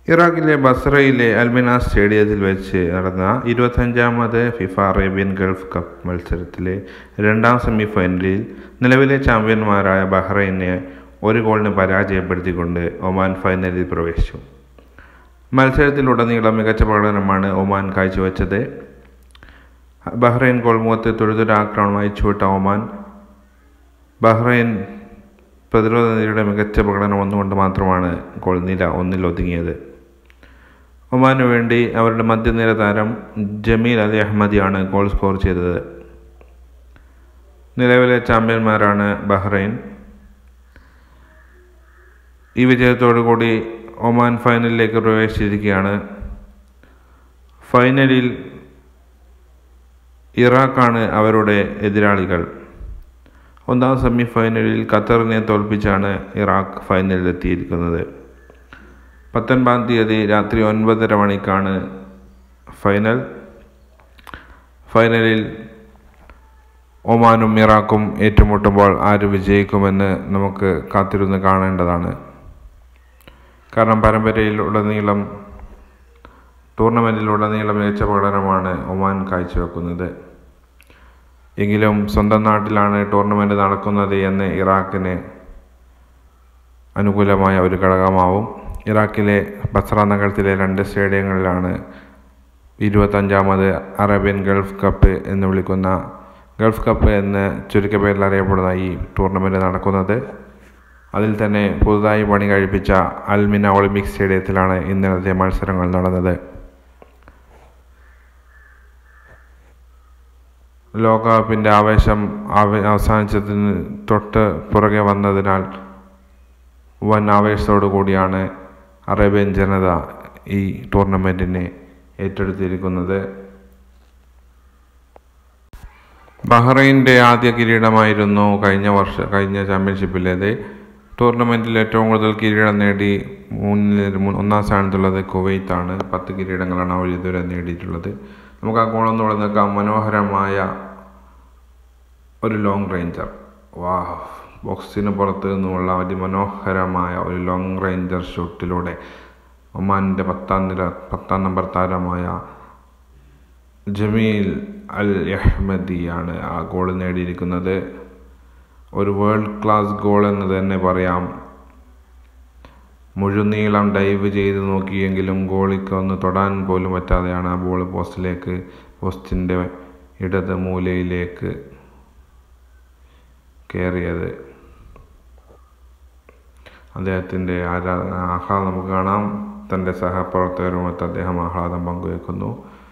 ഇറാഖിലെ ബസ്രയിലെ അൽമിന സ്റ്റേഡിയത്തിൽ വെച്ച് നടന്ന 25ാമത് ഫിഫ അറേബ്യൻ ഗൾഫ് കപ്പ് മത്സരത്തിലെ രണ്ടാം സെമിഫൈനലിൽ നിലവിലെ ചാമ്പ്യന്മാരായ ബഹ്റൈനെ 1 ഗോളിന് പരാജയപ്പെടുത്തിക്കൊണ്ട് ഒമാൻ ഫൈനലിൽ പ്രവേശിച്ചു. മത്സരത്തിലുടനീളം മികച്ച പ്രകടനമാണ് ഒമാൻ കാഴ്ചവെച്ചത്. ബഹ്റൈൻ ഗോൾമുഖത്ത് തുരുതുര ആക്രമണം അയച്ചുവിട്ട ഒമാൻ ബഹ്റൈൻ പ്രതിരോധ നിരയുടെ മികച്ച പ്രകടനം ഒന്നുകൊണ്ട് മാത്രമാണ് ഗോൾ നില 1-ൽ ഒതുങ്ങിയത്. ഒമാനു വേണ്ടി അവരുടെ മധ്യനിര താരം ജമീൽ അൽ അഹമ്മദിയാണ് ഗോൾ സ്കോർ ചെയ്തത്. നിലവിലെ ചാമ്പ്യന്മാരാണ് ബഹ്റൈൻ. ഈ വിജയത്തോടുകൂടി ഒമാൻ ഫൈനലിലേക്ക് പ്രവേശിച്ചിരിക്കുകയാണ്. ഫൈനലിൽ ഇറാഖാണ് അവരുടെ എതിരാളികൾ. ഒന്നാം സെമിഫൈനലിൽ ഖത്തറിനെ തോൽപ്പിച്ചാണ് ഇറാഖ് ഫൈനലിലെത്തിയിരിക്കുന്നത്. 19-ാം തീയതി രാത്രി 9:30 മണിക്കാണ് ഫൈനലിൽ ഒമാനും ഇറാഖും ഏറ്റുമുട്ടുമ്പോൾ ആര് വിജയിക്കുമെന്ന് നമുക്ക് കാത്തിരുന്ന് കാണേണ്ടതാണ്. കാരണം ടൂർണമെൻറ്റിലുടനീളം മികച്ച പ്രകടനമാണ് ഒമാൻ കാഴ്ചവെക്കുന്നത്. എങ്കിലും സ്വന്തം നാട്ടിലാണ് ടൂർണമെൻറ്റ് നടക്കുന്നത് എന്ന് ഇറാഖിന് അനുകൂലമായ ഒരു ഘടകമാവും. ഇറാഖിലെ ബസ്ര നഗരത്തിലെ 2 സ്റ്റേഡിയങ്ങളിലാണ് 25ാമത് അറേബ്യൻ ഗൾഫ് കപ്പ് എന്ന് വിളിക്കുന്ന ഗൾഫ് കപ്പ് എന്ന് ചുരുക്കപ്പേരിൽ അറിയപ്പെടുന്ന ഈ ടൂർണമെൻറ്റ് നടക്കുന്നത്. അതിൽ തന്നെ പുതുതായി പണി കഴിപ്പിച്ച അൽമിന ഒളിമ്പിക് സ്റ്റേഡിയത്തിലാണ് ഇന്നലത്തെ മത്സരങ്ങൾ നടന്നത്. ലോകകപ്പിൻ്റെ ആവേശം അവസാനിച്ചതിന് തൊട്ട് പുറകെ വന്നതിനാൽ വൻ ആവേശത്തോടു കൂടിയാണ് അറേബ്യൻ ജനത ഈ ടൂർണമെൻറ്റിനെ ഏറ്റെടുത്തിരിക്കുന്നത്. ബഹ്റൈൻ്റെ ആദ്യ കിരീടമായിരുന്നു കഴിഞ്ഞ ചാമ്പ്യൻഷിപ്പിലേത്. ടൂർണമെൻറ്റിൽ ഏറ്റവും കൂടുതൽ കിരീടം നേടി ഒന്നാം സ്ഥാനത്തുള്ളത് കുവൈത്താണ്. 10 കിരീടങ്ങളാണ് അവർ ഇതുവരെ നേടിയിട്ടുള്ളത്. നമുക്ക് ആ ഗോളൊന്നുകൂടെ നിൽക്കാം. മനോഹരമായ ഒരു ലോങ് റേഞ്ചർ, ബോക്സിന് പുറത്ത് നിന്നുമുള്ള അതിമനോഹരമായ ഒരു ലോങ് റേഞ്ചർ ഷൂട്ടിലൂടെ ഒമാൻ്റെ 10ാം നമ്പർ താരമായ ജമീൽ അൽ അഹ്മദിയാണ് ആ ഗോൾ നേടിയിരിക്കുന്നത്. ഒരു വേൾഡ് ക്ലാസ് ഗോൾ എന്ന് തന്നെ പറയാം. മുഴുനീളം ഡൈവ് ചെയ്ത് നോക്കിയെങ്കിലും ഗോളിക്ക് ഒന്ന് തൊടാൻ പോലും പറ്റാതെയാണ് ആ ബോൾ പോസ്റ്റിൻ്റെ ഇടത് മൂലയിലേക്ക് കയറിയത്. അദ്ദേഹത്തിൻ്റെ ആഹ്ലാദം നമുക്ക് കാണാം. തൻ്റെ സഹപ്രവർത്തകരുമൊത്ത് അദ്ദേഹം ആഹ്ലാദം പങ്കുവെക്കുന്നു.